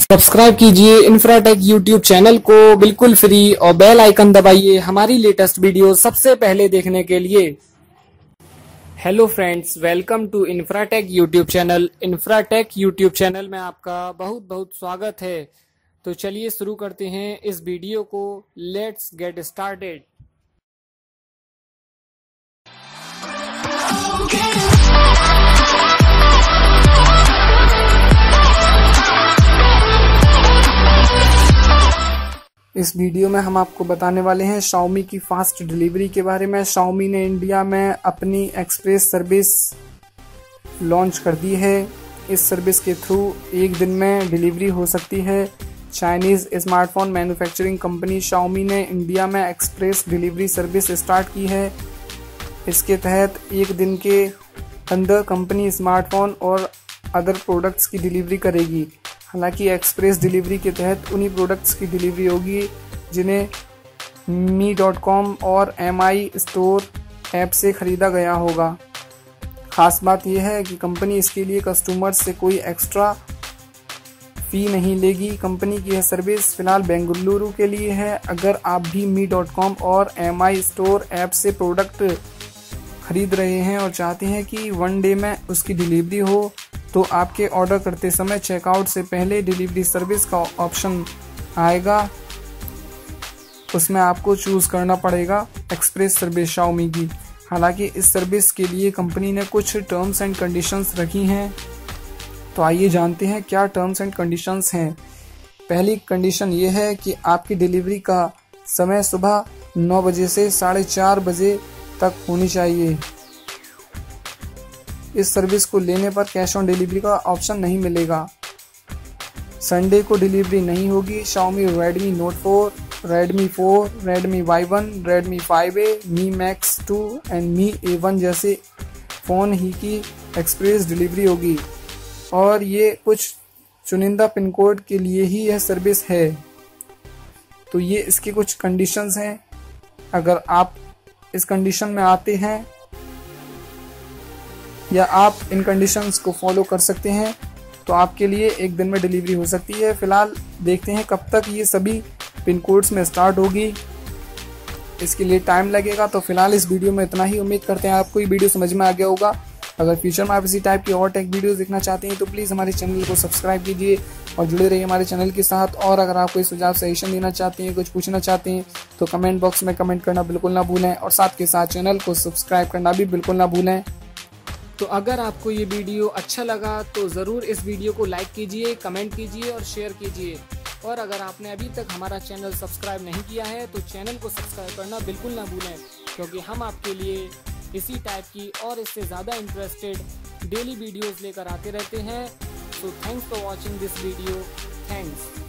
Subscribe कीजिए Infratech YouTube channel को बिल्कुल फ्री और बेल आइकन दबाइए हमारी लेटेस्ट वीडियो सबसे पहले देखने के लिए। Hello friends, welcome to Infratech YouTube channel. Infratech YouTube channel में आपका बहुत बहुत स्वागत है। तो चलिए शुरू करते हैं इस वीडियो को। Let's get started. इस वीडियो में हम आपको बताने वाले हैं Xiaomi की फास्ट डिलीवरी के बारे में। Xiaomi ने इंडिया में अपनी एक्सप्रेस सर्विस लॉन्च कर दी है। इस सर्विस के थ्रू एक दिन में डिलीवरी हो सकती है। Chinese smartphone manufacturing company Xiaomi ने इंडिया में एक्सप्रेस डिलीवरी सर्विस स्टार्ट की है। इसके तहत एक दिन के अंदर कंपनी स्मार्टफोन और अदर प्रोडक्ट्स की डिलीवरी करेगी। हालांकि एक्सप्रेस डिलीवरी के तहत उन्हीं प्रोडक्ट्स की डिलीवरी होगी जिन्हें mi.com और mi स्टोर ऐप से ख़रीदा गया होगा। ख़ास बात यह है कि कंपनी इसके लिए कस्टमर्स से कोई एक्स्ट्रा फ़ी नहीं लेगी। कंपनी की यह सर्विस फ़िलहाल बेंगलुरु के लिए है। अगर आप भी mi.com और mi स्टोर ऐप से प्रोडक्ट ख़रीद रहे हैं और चाहते हैं कि वन डे में उसकी डिलीवरी हो, तो आपके ऑर्डर करते समय चेकआउट से पहले डिलीवरी सर्विस का ऑप्शन आएगा। उसमें आपको चूज़ करना पड़ेगा एक्सप्रेस सर्विस Xiaomi की। हालांकि इस सर्विस के लिए कंपनी ने कुछ टर्म्स एंड कंडीशंस रखी हैं। तो आइए जानते हैं क्या टर्म्स एंड कंडीशंस हैं। पहली कंडीशन ये है कि आपकी डिलीवरी का समय सुबह 9 बजे से 4:30 बजे तक होनी चाहिए। इस सर्विस को लेने पर कैश ऑन डिलीवरी का ऑप्शन नहीं मिलेगा। संडे को डिलीवरी नहीं होगी। Xiaomi Redmi Note 4, Redmi 4, Redmi Y1, Redmi 5A, Mi Max 2 and Mi A1 जैसे फ़ोन ही की एक्सप्रेस डिलीवरी होगी और ये कुछ चुनिंदा पिन कोड के लिए ही यह सर्विस है। तो ये इसके कुछ कंडीशंस हैं। अगर आप इस कंडीशन में आते हैं या आप इन कंडीशंस को फॉलो कर सकते हैं तो आपके लिए एक दिन में डिलीवरी हो सकती है। फ़िलहाल देखते हैं कब तक ये सभी पिन कोड्स में स्टार्ट होगी। इसके लिए टाइम लगेगा। तो फिलहाल इस वीडियो में इतना ही। उम्मीद करते हैं आपको ये वीडियो समझ में आ गया होगा। अगर फ्यूचर में आप इसी टाइप की और टेक वीडियोस देखना चाहते हैं तो प्लीज़ हमारे चैनल को सब्सक्राइब कीजिए और जुड़े रहिए हमारे चैनल के साथ। और अगर आप कोई सुझाव सजेशन देना चाहते हैं, कुछ पूछना चाहते हैं तो कमेंट बॉक्स में कमेंट करना बिल्कुल ना भूलें और साथ के साथ चैनल को सब्सक्राइब करना भी बिल्कुल ना भूलें। तो अगर आपको ये वीडियो अच्छा लगा तो ज़रूर इस वीडियो को लाइक कीजिए, कमेंट कीजिए और शेयर कीजिए। और अगर आपने अभी तक हमारा चैनल सब्सक्राइब नहीं किया है तो चैनल को सब्सक्राइब करना बिल्कुल ना भूलें, क्योंकि हम आपके लिए इसी टाइप की और इससे ज़्यादा इंटरेस्टेड डेली वीडियोस लेकर आते रहते हैं। So thanks for watching this video. Thanks.